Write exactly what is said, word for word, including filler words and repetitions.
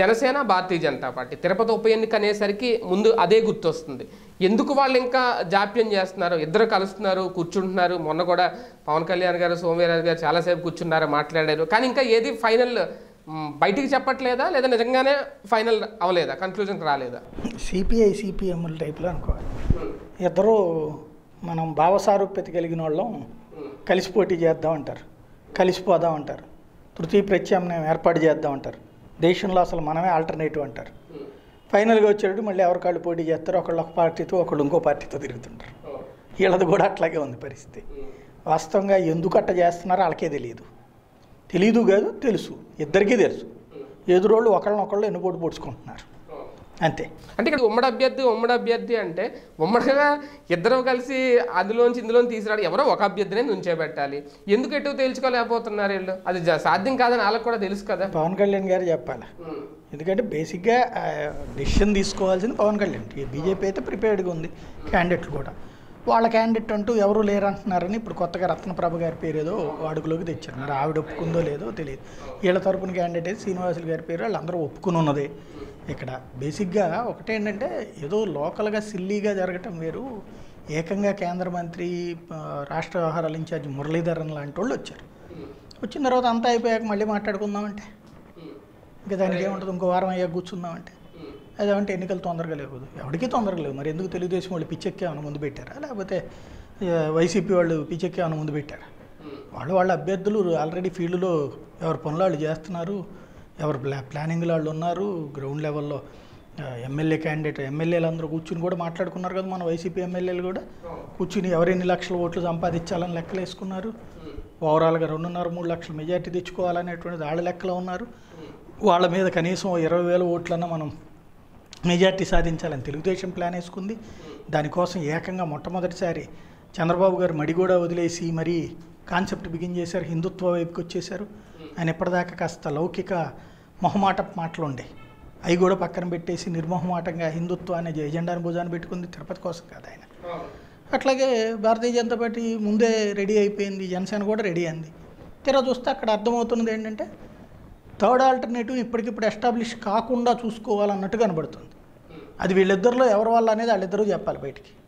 Janasena Bharatiya Janata Party Tirupati ఉప ఎన్నిక అనేసరికి ముందు అదే గుర్తొస్తుంది. ఎందుకు వాళ్ళు ఇంకా జాప్యం చేస్తున్నారు? ఇద్దరు కలుస్తున్నారు, కూర్చుంటున్నారు. మొన్న కూడా పవన్ కళ్యాణ్ గారు, సోమవీరాజు గారు చాలాసేపు కూర్చున్నారు, మాట్లాడారు. కానీ ఇంకా ఏది ఫైనల్ బయటికి చెప్పట్లేదా, లేదా నిజంగానే ఫైనల్ అవ్వలేదా, కన్క్లూజన్కి రాలేదా? సిపిఐ సిపిఎంల టైప్లో అనుకోవాలి. ఇద్దరు మనం భావసారూప్యత కలిగిన వాళ్ళం కలిసి పోటీ చేద్దాం అంటారు, కలిసిపోదాం అంటారు, తృతీయ ప్రత్యామ్నాయం ఏర్పాటు చేద్దాం అంటారు, దేశంలో అసలు మనమే ఆల్టర్నేటివ్ అంటారు. ఫైనల్గా వచ్చేటప్పుడు మళ్ళీ ఎవరికాళ్ళు పోటీ చేస్తారు, ఒకళ్ళు ఒక పార్టీతో ఒకళ్ళు ఇంకో పార్టీతో తిరుగుతుంటారు. వీళ్ళది కూడా అట్లాగే ఉంది పరిస్థితి. వాస్తవంగా ఎందుకు అట్ట చేస్తున్నారో వాళ్ళకే తెలియదు. తెలీదు కాదు, తెలుసు, ఇద్దరికీ తెలుసు. ఎదురోళ్ళు ఒకళ్ళనొకళ్ళు ఎన్నుపోటు పొడుచుకుంటున్నారు అంతే. అంటే ఇక్కడ ఉమ్మడి అభ్యర్థి ఉమ్మడి అభ్యర్థి అంటే ఉమ్మడిగా ఇద్దరు కలిసి అందులోంచి ఇందులోని తీసుకురాడు, ఎవరో ఒక అభ్యర్థినే నుంచోబెట్టాలి. ఎందుకు ఎటు తేల్చుకోలేకపోతున్నారు వీళ్ళు? అది సాధ్యం కాదని వాళ్ళకి కూడా తెలుసు కదా. పవన్ కళ్యాణ్ గారు చెప్పాలి. ఎందుకంటే బేసిక్గా డెసిషన్ తీసుకోవాల్సింది పవన్ కళ్యాణ్. బీజేపీ అయితే ప్రిపేర్డ్గా ఉంది, క్యాండిడేట్లు కూడా. వాళ్ళ క్యాండిడేట్ అంటూ ఎవరు లేరంటున్నారని ఇప్పుడు కొత్తగా రత్నప్రభ గారి పేరు ఏదో అడుగులోకి తెచ్చారు. మరి ఆవిడ ఒప్పుకుందో లేదో తెలియదు. వీళ్ళ తరపున క్యాండిడేట్ శ్రీనివాసులు గారి పేరు వాళ్ళందరూ ఒప్పుకుని ఉన్నదే. ఇక్కడ బేసిక్గా ఒకటేంటంటే ఏదో లోకల్గా సిల్లీగా జరగటం వేరు, ఏకంగా కేంద్ర మంత్రి రాష్ట్ర వ్యవహారాల ఇన్ఛార్జ్ మురళీధరన్ లాంటి వాళ్ళు వచ్చారు. వచ్చిన తర్వాత అంతా అయిపోయాక మళ్ళీ మాట్లాడుకుందామంటే ఇంకా దానికి ఏముంటుంది, ఇంకో వారం అయ్యాక కూర్చుందామంటే అదేమంటే ఎన్నికలు తొందరగా లేవు, ఎవరికీ తొందరగా లేవు. మరి ఎందుకు తెలుగుదేశం వాళ్ళు పిచ్చెక్కేమన్నా ముందు పెట్టారా, లేకపోతే వైసీపీ వాళ్ళు పిచ్చెక్కేమన్నా ముందు పెట్టారా? వాళ్ళు వాళ్ళ అభ్యర్థులు ఆల్రెడీ ఫీల్డ్లో ఎవరి పనులు వాళ్ళు చేస్తున్నారు, ఎవరు ప్లా ప్లానింగ్లో వాళ్ళు ఉన్నారు. గ్రౌండ్ లెవెల్లో ఎమ్మెల్యే క్యాండిడేట్ ఎమ్మెల్యేలు అందరూ కూర్చుని కూడా మాట్లాడుకున్నారు కదా. మన వైసీపీ ఎమ్మెల్యేలు కూడా కూర్చుని ఎవరెన్ని లక్షల ఓట్లు సంపాదించాలని లెక్కలు వేసుకున్నారు. ఓవరాల్గా రెండున్నర మూడు లక్షల మెజార్టీ తెచ్చుకోవాలనేటువంటిది వాళ్ళ లెక్కలో ఉన్నారు. వాళ్ళ మీద కనీసం ఇరవై వేల ఓట్లన్నా మనం మెజార్టీ సాధించాలని తెలుగుదేశం ప్లాన్ వేసుకుంది. దానికోసం ఏకంగా మొట్టమొదటిసారి చంద్రబాబు గారు మడి కూడా వదిలేసి మరీ కాన్సెప్ట్ బిగిన్ చేశారు, హిందుత్వ వైపుకి వచ్చేశారు. ఆయన ఎప్పటిదాకా కాస్త లౌకిక మొహమాట మాటలు ఉండే అవి కూడా పక్కన పెట్టేసి నిర్మోహమాటంగా హిందుత్వ అనే ఎజెండాను భుజాన్ని పెట్టుకుంది. తిరుపతి కోసం కాదు ఆయన. అట్లాగే భారతీయ జనతా పార్టీ ముందే రెడీ అయిపోయింది, జనసేన కూడా రెడీ అయింది. తీరా చూస్తే అక్కడ అర్థమవుతున్నది ఏంటంటే థర్డ్ ఆల్టర్నేటివ్ ఇప్పటికిప్పుడు ఎస్టాబ్లిష్ కాకుండా చూసుకోవాలన్నట్టు కనబడుతుంది. అది వీళ్ళిద్దరిలో ఎవరి వల్ల అనేది వాళ్ళిద్దరూ చెప్పాలి బయటికి.